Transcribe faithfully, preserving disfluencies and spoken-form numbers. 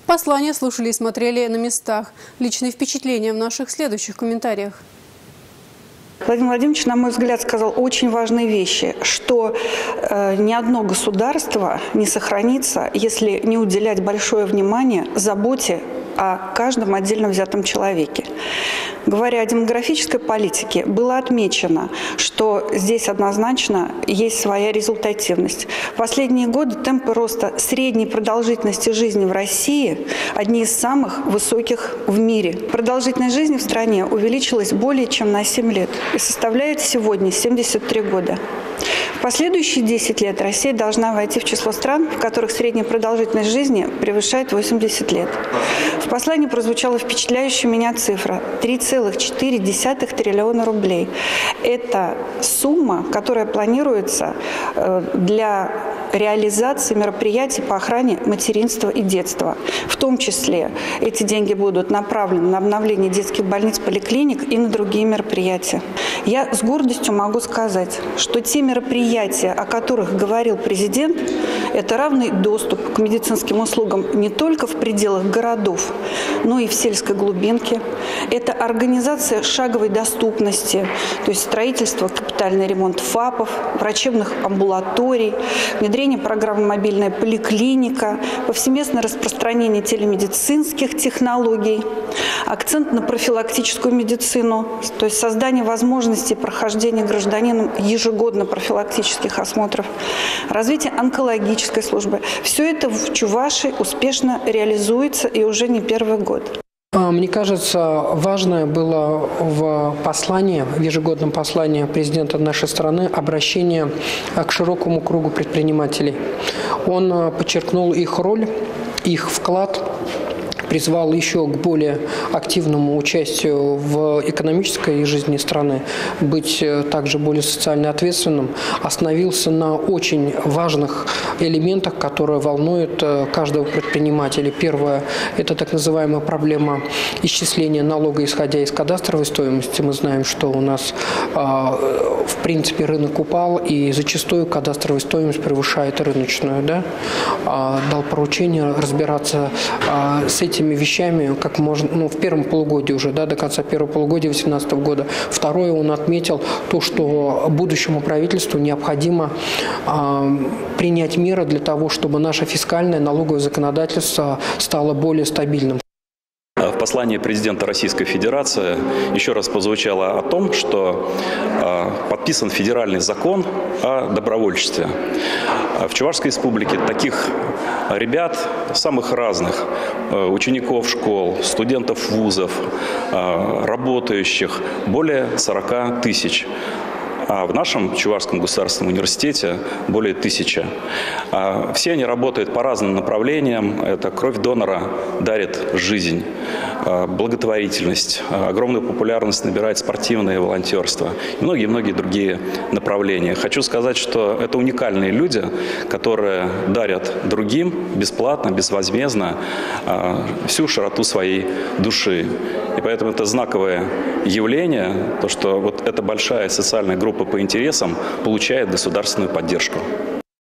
Послание слушали и смотрели на местах. Личные впечатления в наших следующих комментариях. Владимир Владимирович, на мой взгляд, сказал очень важные вещи, что э, ни одно государство не сохранится, если не уделять большое внимание заботе о каждом отдельно взятом человеке. Говоря о демографической политике, было отмечено, что здесь однозначно есть своя результативность. В последние годы темпы роста средней продолжительности жизни в России одни из самых высоких в мире. Продолжительность жизни в стране увеличилась более чем на семь лет и составляет сегодня семьдесят три года. В последующие десять лет Россия должна войти в число стран, в которых средняя продолжительность жизни превышает восемьдесят лет. В послании прозвучала впечатляющая меня цифра – три целых четыре десятых триллиона рублей. Это сумма, которая планируется для реализации мероприятий по охране материнства и детства. В том числе эти деньги будут направлены на обновление детских больниц, поликлиник и на другие мероприятия. Я с гордостью могу сказать, что те мероприятия, о которых говорил президент, это равный доступ к медицинским услугам не только в пределах городов, но и в сельской глубинке. Это организация шаговой доступности, то есть строительство, капитальный ремонт ФАПов, врачебных амбулаторий, внедрение программы «Мобильная поликлиника», повсеместное распространение телемедицинских технологий, акцент на профилактическую медицину, то есть создание возможностей прохождения гражданином ежегодно профилактических осмотров, развитие онкологической службы. Все это в Чувашии успешно реализуется и уже не первый год. Мне кажется, важное было в послании, в ежегодном послании президента нашей страны обращение к широкому кругу предпринимателей. Он подчеркнул их роль, их вклад, призвал еще к более активному участию в экономической жизни страны, быть также более социально ответственным, остановился на очень важных элементах, которые волнуют каждого предпринимателя. Первое – это так называемая проблема исчисления налога, исходя из кадастровой стоимости. Мы знаем, что у нас в принципе рынок упал, и зачастую кадастровая стоимость превышает рыночную. Да? Дал поручение разбираться с этими вещами, как можно, ну, в первом полугодии уже, да, до конца первого полугодия две тысячи восемнадцатого года. Второе, он отметил то, что будущему правительству необходимо э, принять меры для того, чтобы наше фискальное налоговое законодательство стало более стабильным. В послании президента Российской Федерации еще раз прозвучало о том, что э, подписан федеральный закон о добровольчестве. В Чувашской республике таких ребят, самых разных, э, учеников школ, студентов вузов, э, работающих, более сорока тысяч. А в нашем Чувашском государственном университете более тысячи. Все они работают по разным направлениям. Это кровь донора дарит жизнь, благотворительность, огромную популярность набирает спортивное волонтерство и многие-многие другие направления. Хочу сказать, что это уникальные люди, которые дарят другим бесплатно, безвозмездно всю широту своей души. И поэтому это знаковое явление, то, что вот эта большая социальная группа по интересам получает государственную поддержку.